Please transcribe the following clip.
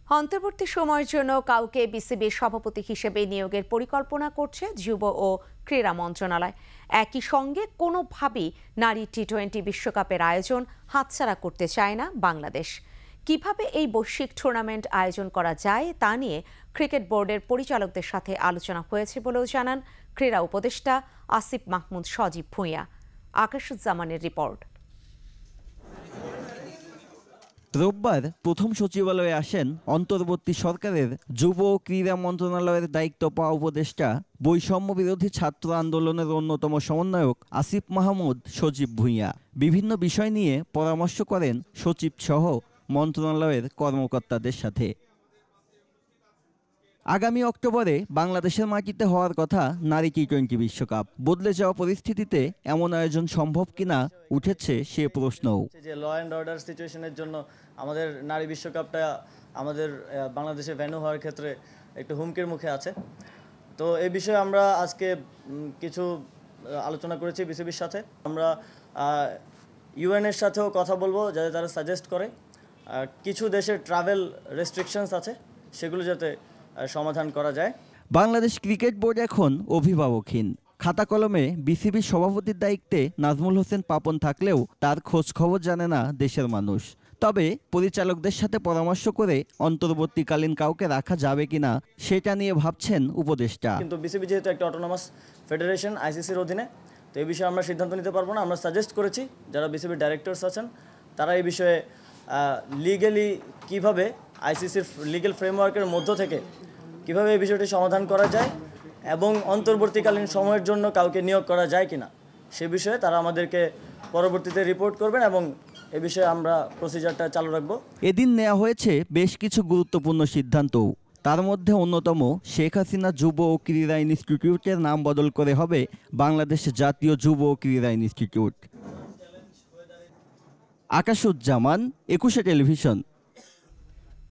অন্তর্বর্তী সময়ের জন্য কাউকে বিসিবির সভাপতি হিসেবে নিয়োগের পরিকল্পনা করছে যুব ও ক্রীড়া মন্ত্রণালয়। একই সঙ্গে কোনোভাবেই নারী টি-20 বিশ্বকাপের আয়োজন হাতছাড়া করতে চায় না বাংলাদেশ। কিভাবে এই বৈশ্বিক টুর্নামেন্ট আয়োজন করা যায় তা নিয়ে ক্রিকেট বোর্ডের পরিচালকদের সাথে আলোচনা হয়েছে বলেও জানান ক্রীড়া উপদেষ্টা আসিফ মাহমুদ সজীব ভূঁইয়া। আকাশুজ্জামানের রিপোর্ট। রোববার প্রথম সচিবালয়ে আসেন অন্তর্বর্তী সরকারের যুব ও ক্রীড়া মন্ত্রণালয়ের দায়িত্ব পাওয়া উপদেষ্টা বৈষম্য বিরোধী ছাত্র আন্দোলনের অন্যতম সমন্বয়ক আসিফ মাহমুদ সজীব ভূঁইয়া। বিভিন্ন বিষয় নিয়ে পরামর্শ করেন সচিব সহ মন্ত্রণালয়ের কর্মকর্তাদের সাথে। আগামী অক্টোবরে বাংলাদেশের মাটিতে হওয়ার কথা নারী টি-20 বিশ্বকাপ। বদলে যাওয়া পরিস্থিতিতে এমন আয়োজন সম্ভব কিনা উঠেছে সে প্রশ্নও। যে ল অ্যান্ড অর্ডার সিচুয়েশনের জন্য আমাদের নারী বিশ্বকাপটা আমাদের বাংলাদেশে ভেন্যু হওয়ার ক্ষেত্রে একটু হুমকির মুখে আছে। তো এই বিষয়ে আমরা আজকে কিছু আলোচনা করেছি বিসিবির সাথে। আমরা ইউএনের সাথেও কথা বলবো যাতে তারা সাজেস্ট করে কিছু দেশের ট্রাভেল রেস্ট্রিকশনস আছে সেগুলো যাতে সমাধান করা যায়। বাংলাদেশ ক্রিকেট বোর্ড এখন অভিভাবকহীন। খাতা কলমে বিসিবির সভাপতির দায়িত্বে নাজমুল হোসেন পাপন থাকলেও তার খোঁজ খবর জানে না দেশের মানুষ। তবে পরিচালকদের সাথে পরামর্শ করে অন্তর্বর্তীকালীন কাউকে রাখা যাবে কিনা সেটা নিয়ে ভাবছেন উপদেষ্টা। কিন্তু বিসিবি যেহেতু একটা অটোনমাস ফেডারেশন আইসিসির অধীনে, তো এই বিষয়ে আমরা সিদ্ধান্ত নিতে পারবো না। আমরা সাজেস্ট করেছি যারা বিসিবির ডাইরেক্টরস আছেন তারা এই বিষয়ে লিগ্যালি কিভাবে আইসিসির লিগ্যাল ফ্রেমওয়ার্কের মধ্য থেকে কিভাবে এই বিষয়টি সমাধান করা যায় এবং অন্তর্বর্তীকালীন সময়ের জন্য কাউকে নিয়োগ করা যায় কিনা সে বিষয়ে তারা আমাদেরকে পরবর্তীতে রিপোর্ট করবেন এবং এ বিষয়ে আমরা প্রসিজারটা চালু রাখব। এদিন নেওয়া হয়েছে বেশ কিছু গুরুত্বপূর্ণ সিদ্ধান্ত। তার মধ্যে অন্যতম শেখ হাসিনা যুব ও ক্রীড়া ইনস্টিটিউটের নাম বদল করে হবে বাংলাদেশ জাতীয় যুব ও ক্রীড়া ইনস্টিটিউট। আকাশুজ্জামান, 21 টেলিভিশন।